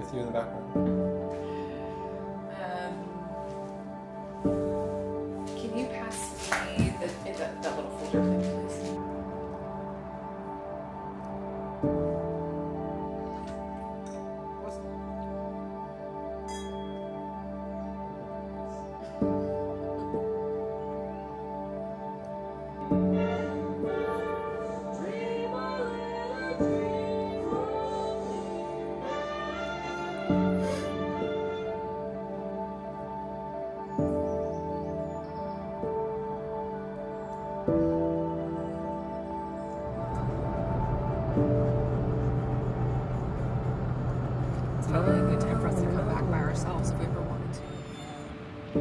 with you in the background. Can you pass me that little folder thing, please? It's probably a good time for us to come back by ourselves if we ever wanted to.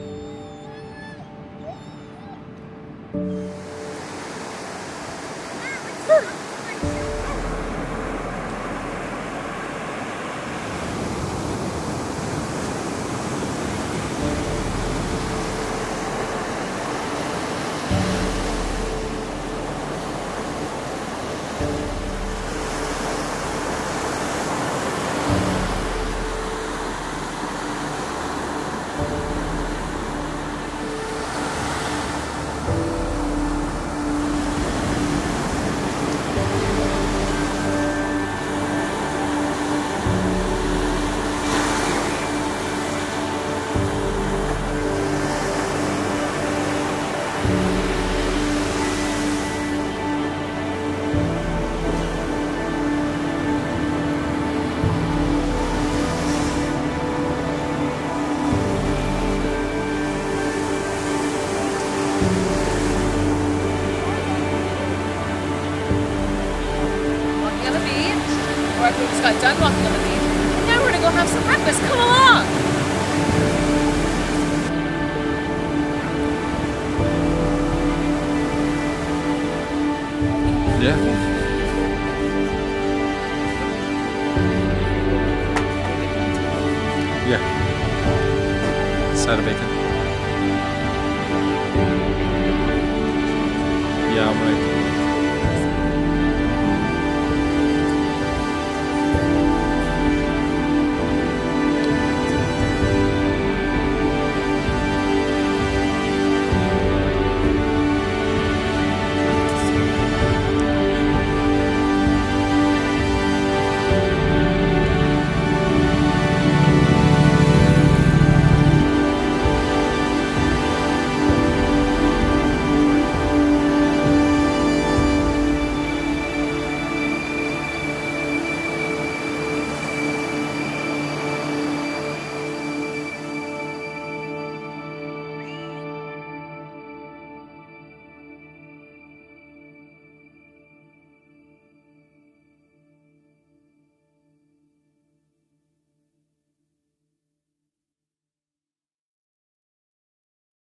Walking on the beach, or we just got done walking on the beach, and now we're gonna go have some breakfast. Come along! Yeah. Yeah. Side of bacon. Yeah, I'm right.